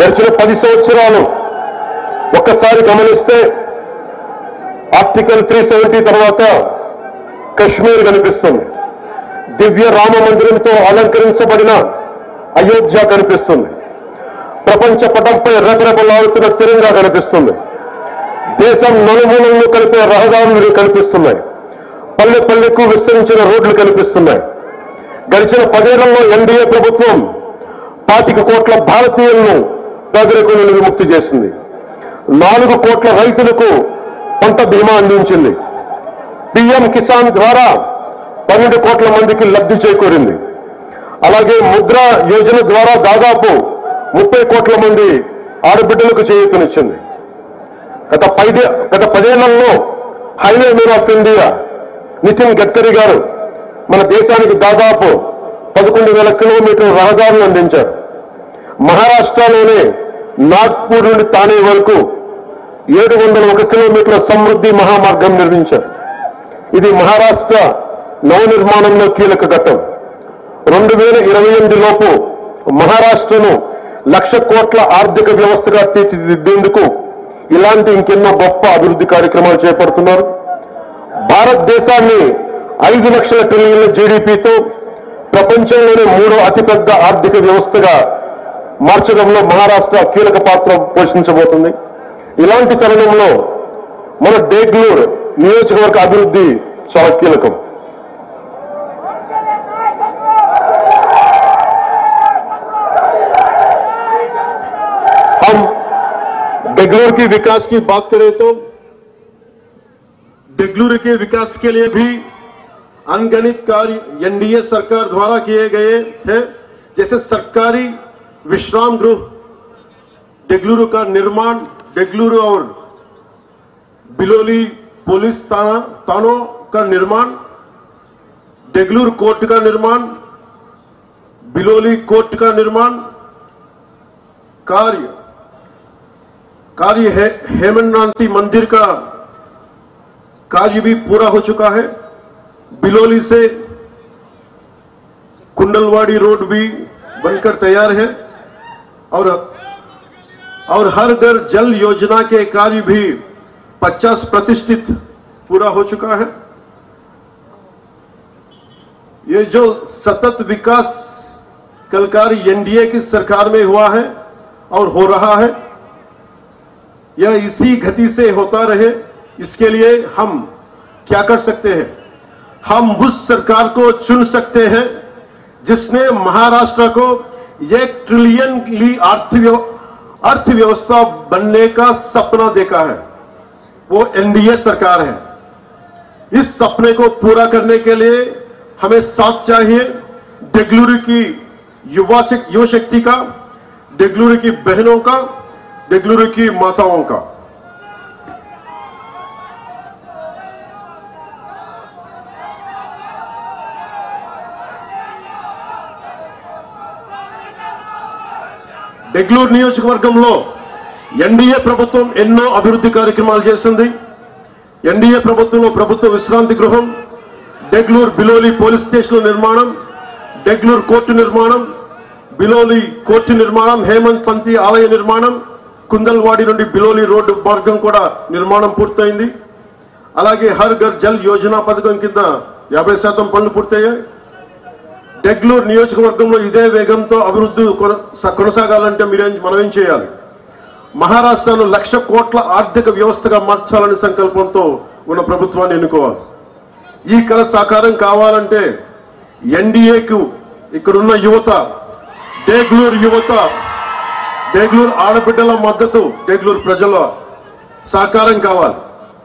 గడిచిన 10 సంవత్సరాలు ఒక్కసారి గమనిస్తే ఆర్టికల్ 370 తర్వాత కశ్మీర్ కనిపిస్తుంది, దివ్య రామ మందిరంతో అలంకరించబడిన అయోధ్య కనిపిస్తుంది, ప్రపంచ పటంపై రెపరెపలాడుతున్న తిరంగా కనిపిస్తుంది, దేశం నలుమూలలను కలిపే రహదారులు కనిపిస్తున్నాయి, పల్లె పల్లెకు విస్తరించిన రోడ్లు కనిపిస్తున్నాయి. గడిచిన 10 ఏళ్లలో ఎన్డీఏ ప్రభుత్వం 25 కోట్ల భారతీయులను పేదరికం నుండి విముక్తి చేసింది, 4 కోట్ల రైతులకు పంట బీమా అందించింది, పీఎం కిసాన్ ద్వారా 12 కోట్ల మందికి లబ్ధి చేకూరింది. అలాగే ముద్రా యోజన ద్వారా దాదాపు 30 కోట్ల మంది ఆడబిడ్డలకు చేయూతనిచ్చింది. గత 10 ఏళ్లలో highway man of India Nitin Gadkari గారు మన దేశానికి దాదాపు 11,000 కిలోమీటర్ల రహదారులు అందించారు. మహారాష్ట్రలోనే నాగ్పూర్ నుండి తానే వరకు 701 కిలోమీటర్ల సమృద్ధి మహామార్గం నిర్మించారు. ఇది మహారాష్ట్ర నవనిర్మాణంలో కీలక ఘట్టం. 2028 లోపు మహారాష్ట్రను 1,00,000 కోట్ల ఆర్థిక వ్యవస్థగా తీర్చిదిద్దేందుకు ఇలాంటి ఇంకెన్నో గొప్ప అభివృద్ధి కార్యక్రమాలు చేపడుతున్నారు. భారతదేశాన్ని 5 లక్షల ట్రిలియన్ల జీడీపీతో ప్రపంచంలోనే 3వ అతిపెద్ద ఆర్థిక వ్యవస్థగా మార్చడంలో మహారాష్ట్ర కీలక పాత్ర పోషించబోతుంది. ఇలాంటి తరుణంలో మన డేగ్లూర్ నియోజకవర్గ అభివృద్ధి చాలా కీలకం. हम डेगलूर की विकास की बात करें तो डेगलूर के विकास के लिए भी अनगिनत कार्य एनडीए सरकार द्वारा किए गए हैं, जैसे सरकारी विश्राम गृह डेगलूर का निर्माण, डेगलूर और बिलोली पुलिस थानों का निर्माण, डेगलूर कोर्ट का निर्माण, बिलोली कोर्ट का निर्माण कार्य है। हेमनाथी मंदिर का कार्य भी पूरा हो चुका है। बिलोली से कुंडलवाड़ी रोड भी बनकर तैयार है और हर घर जल योजना के कार्य भी 50% पूरा हो चुका है। ये जो सतत विकास कल कार्य एनडीए की सरकार में हुआ है और हो रहा है, यह इसी गति से होता रहे, इसके लिए हम क्या कर सकते हैं? हम उस सरकार को चुन सकते हैं जिसने महाराष्ट्र को 1 ट्रिलियन अर्थव्यवस्था बनने का सपना देखा है। वो एनडीए सरकार है। इस सपने को पूरा करने के लिए हमें साथ चाहिए डेगलूर की युवा शक्ति का, डेगलूर की बहनों का, डेगलूर की माताओं का। డెగ్లూర్ నియోజకవర్గంలో ఎన్డీఏ ప్రభుత్వం ఎన్నో అభివృద్ధి కార్యక్రమాలు చేసింది. ఎన్డీఏ ప్రభుత్వంలో ప్రభుత్వ విశ్రాంతి గృహం, డెగ్లూర్ బిలోలి పోలీస్ స్టేషన్ నిర్మాణం, డెగ్లూర్ కోర్టు నిర్మాణం, బిలోలి కోర్టు నిర్మాణం, హేమంత్ పంతి ఆలయ నిర్మాణం, కుందల్వాడి నుండి బిలోలి రోడ్డు మార్గం కూడా నిర్మాణం పూర్తయింది. అలాగే హర్ ఘర్ జల్ యోజన పథకం కింద 50% పనులు పూర్తయ్యాయి. డెగ్లూర్ నియోజకవర్గంలో ఇదే వేగంతో అభివృద్ధి కొనసాగాలంటే మనం ఏం చేయాలి? మహారాష్ట్రను 1,00,000 కోట్ల ఆర్థిక వ్యవస్థగా మార్చాలనే సంకల్పంతో ఉన్న ప్రభుత్వాన్ని ఎన్నుకోవాలి. ఈ కల సాకారం కావాలంటే ఎన్డీఏకు ఇక్కడున్న యువత, డేగ్లూర్ ఆడబిడ్డల మద్దతు, డేగ్లూర్ ప్రజల సహకారం కావాలి.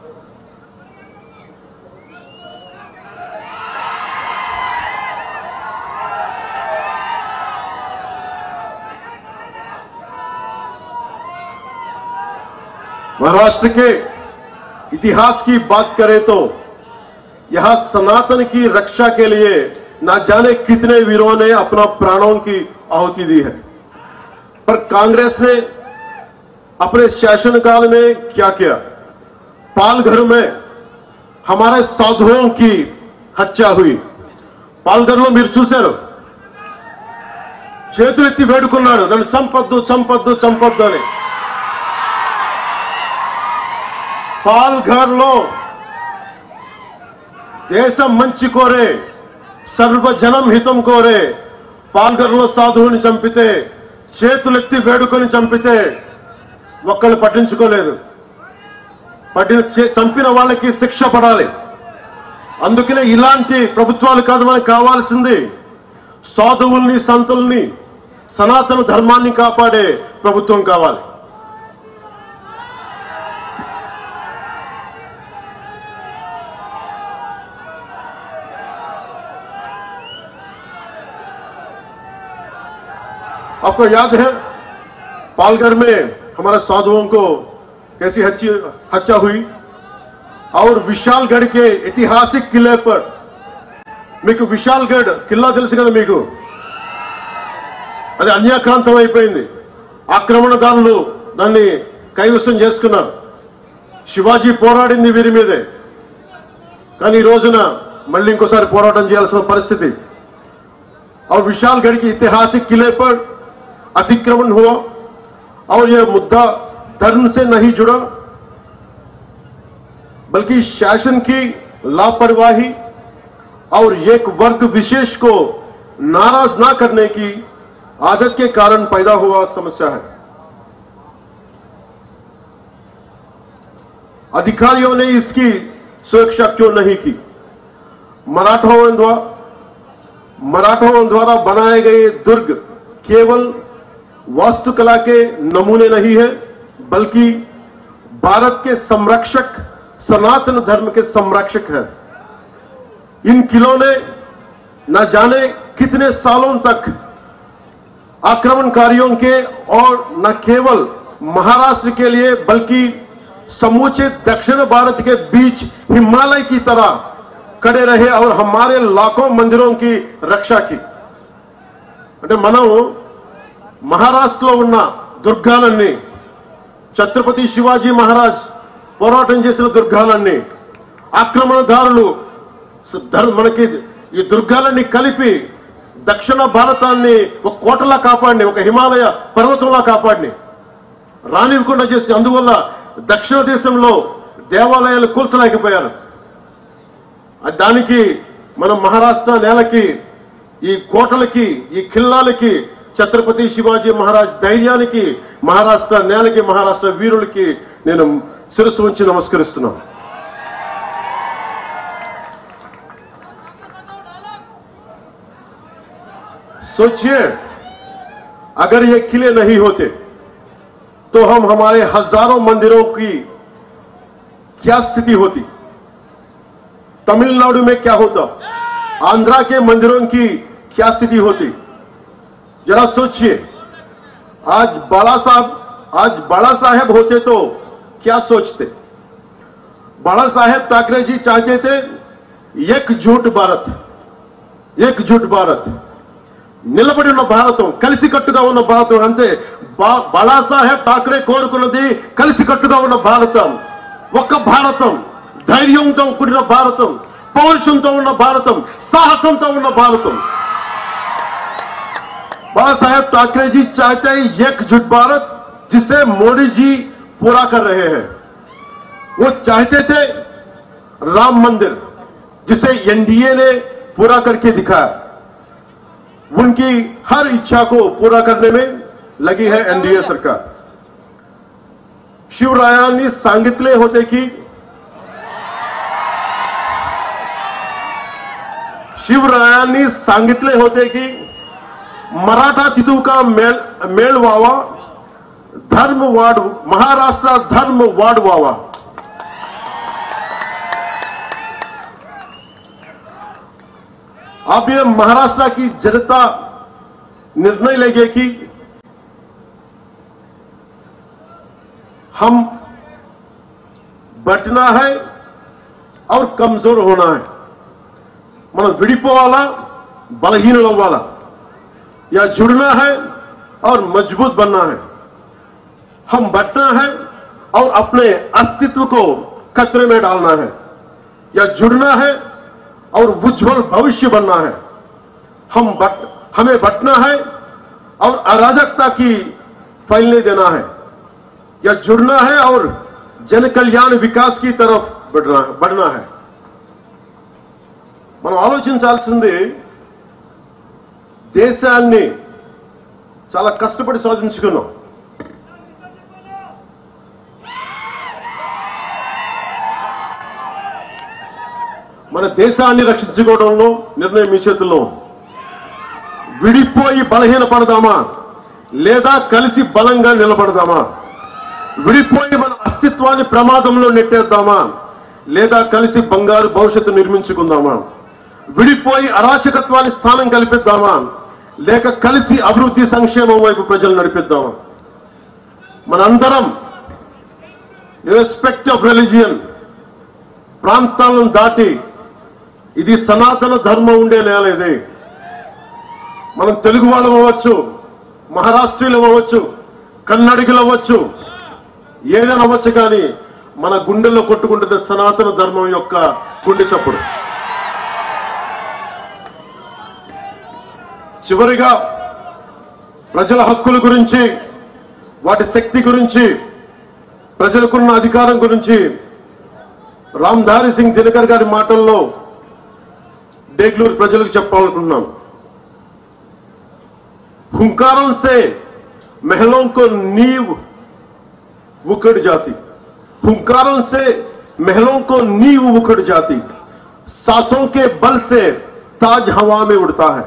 महाराष्ट्र के इतिहास की बात करें तो यहां सनातन की रक्षा के लिए ना जाने कितने वीरों ने अपना प्राणों की आहुति दी है, पर कांग्रेस ने अपने शासनकाल में क्या किया? पालघर में हमारे साधुओं की हत्या हुई. पालघर में మీరు చూశారు, చేతులెత్తి వేడుకున్నాడు, నన్ను చంపొద్దు చంపొద్దు చంపొద్దు అని. పాల్ఘర్లో దేశం మంచి కోరే, సర్వజనం హితం కోరే పాల్ఘర్లో సాధువుని చంపితే, చేతులెత్తి వేడుకొని చంపితే ఒక్కళ్ళు పట్టించుకోలేదు. చంపిన వాళ్ళకి శిక్ష పడాలి. అందుకనే ఇలాంటి ప్రభుత్వాలు కాదు మనకు కావాల్సింది. సాధువుల్ని, సంతుల్ని, సనాతన ధర్మాన్ని కాపాడే ప్రభుత్వం కావాలి. आपको याद है पालघर में हमारे साधुओं को कैसी हत्या हुई, और विशालगढ़ के ऐतिहासिक किले पर, మీకు విశాల్గఢ్ కిల్లా తెలుసు కదా మీకు, అది అన్యాక్రాంతం అయిపోయింది. ఆక్రమణదారులు దాన్ని కైవసం చేసుకున్నారు. శివాజీ పోరాడింది వీరి మీదే, కానీ ఈ రోజున మళ్ళీ ఇంకోసారి పోరాటం చేయాల్సిన పరిస్థితి. और विशालगढ़ के ऐतिहासिक किले पर अतिक्रमण हुआ, और यह मुद्दा धर्म से नहीं जुड़ा बल्कि शासन की लापरवाही और एक वर्ग विशेष को नाराज ना करने की आदत के कारण पैदा हुआ समस्या है. अधिकारियों ने इसकी सुरक्षा क्यों नहीं की? मराठों द्वारा बनाए गए दुर्ग केवल वास्तुकला के नमूने नहीं है, बल्कि भारत के संरक्षक, सनातन धर्म के संरक्षक है. इन किलों ने न जाने कितने सालों तक आक्रमणकारियों के, और न केवल महाराष्ट्र के लिए बल्कि समूचे दक्षिण भारत के बीच हिमालय की तरह खड़े रहे और हमारे लाखों मंदिरों की रक्षा की. అంటే మనం మహారాష్ట్రలో ఉన్న దుర్గాలన్నీ, ఛత్రపతి శివాజీ మహారాజ్ పోరాటం చేసిన దుర్గాలన్నీ, ఆక్రమణదారులు మనకి ఈ దుర్గాలన్నీ కలిపి దక్షిణ భారతాన్ని ఒక కోటలా కాపాడిని, ఒక హిమాలయ పర్వతంలా కాపాడిని, రానివ్వకుండా చేసి, అందువల్ల దక్షిణ దేశంలో దేవాలయాలు కూల్చలేకపోయారు. దానికి మనం మహారాష్ట్ర నేలకి, ఈ కోటలకి, ఈ ఖిల్లాలకి, ఛత్రపతి శివాజీ మహారాజ్ ధైర్యానికి, మహారాష్ట్ర నేలకి, మహారాష్ట్ర వీరులకి నేను శిరస్సు ఉంచి నమస్కరిస్తున్నాను. सोचिए, अगर ये किले नहीं होते तो हमारे हजारों मंदिरों की क्या स्थिति होती? तमिलनाडु में क्या होता? आंध्रा के मंदिरों की क्या स्थिति होती? जरा सोचिए. आज बाला साहेब होते तो क्या सोचते? बाला साहेब ठाकरे जी चाहते थे एकजुट भारत, एकजुट भारत, నిలబడి ఉన్న భారతం, కలిసికట్టుగా ఉన్న భారతం. అంతే, బాలాసాహెబ్ ఠాకరే కోరుకున్నది కలిసికట్టుగా ఉన్న భారతం, ఒక్క భారతం, ధైర్యంతో కూడిన భారతం, పౌరుషంతో ఉన్న భారతం, సాహసంతో ఉన్న భారతం. बाला साहेब ठाकरे जी चाहते हैं एकजुट भारत, जिसे मोदी जी पूरा कर रहे हैं. वो चाहते थे राम मंदिर, जिसे एनडीए ने पूरा करके दिखाया. उनकी हर इच्छा को पूरा करने में लगी है एनडीए सरकार. शिवरायांनी सांगितले होते की मराठा तिथू का मेळ व्हावा, धर्म वाढ, महाराष्ट्र धर्म वाढवावा. अब ये महाराष्ट्र की जनता निर्णय लेगी कि हम बटना है और कमजोर होना है. మనం విడిపోవాలా, బలహీనులు అవ్వాలా, या जुड़ना है और मजबूत बनना है. हम बटना है और अपने अस्तित्व को खतरे में डालना है, या जुड़ना है और उज्जवल भविष्य बनना है. हमें बटना है और अराजकता की फैलने देना है या जुड़ना है और जन कल्याण विकास की तरफ बढ़ना है। మనం ఆలోచించాల్సింది దేశాన్ని చాలా కష్టపడి సాధించుకున్నాం. మన దేశాన్ని రక్షించుకోవడంలో నిర్ణయం మీ చేతుల్లో. విడిపోయి బలహీనపడదామా లేదా కలిసి బలంగా నిలబడదామా? విడిపోయి మన అస్తిత్వాన్ని ప్రమాదంలో నెట్టేద్దామా లేదా కలిసి బంగారు భవిష్యత్తు నిర్మించుకుందామా? విడిపోయి అరాచకత్వాన్ని స్థానం కల్పిద్దామా లేక కలిసి అభివృద్ధి సంక్షేమం వైపు ప్రజలు నడిపిద్దామా? మనందరం ఇర్రెస్పెక్ట్ ఆఫ్ రిలీజియన్ ప్రాంతాలను దాటి ఇది సనాతన ధర్మం ఉండే నేల ఇది. మనం తెలుగు వాళ్ళం అవ్వచ్చు, మహారాష్ట్రీయులు అవ్వచ్చు, కన్నడిగులు అవ్వచ్చు, ఏదైనా అవ్వచ్చు, కానీ మన గుండెల్లో కొట్టుకుంటుంది సనాతన ధర్మం యొక్క గుండె చప్పుడు. చివరిగా ప్రజల హక్కుల గురించి, వాటి శక్తి గురించి, ప్రజలకున్న అధికారం గురించి రామ్ధారి సింగ్ దినకర్ గారి మాటల్లో డేగ్లూరు ప్రజలకు చెప్పాలనుకున్నాం. हुंकारों से महलों को नींव उखड़ जाती, हुंकारों से महलों को नींव उखड़ जाती, सांसों के बल से ताज हवा में उड़ता है.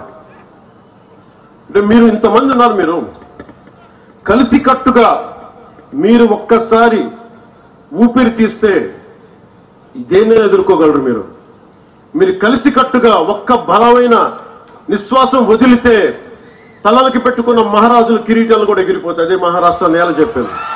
మీరు ఇంతమంది ఉన్నారు, మీరు కలిసి కట్టుగా మీరు ఒక్కసారి ఊపిరి తీస్తే ఇదేనే ఎదుర్కోగలరు. మీరు కలిసి కట్టుగా ఒక్క బలమైన నిశ్వాసం వదిలితే తలలకి పెట్టుకున్న మహారాజుల కిరీటాలు కూడా ఎగిరిపోతాయి. అదే మహారాష్ట్ర నేల చెప్పింది.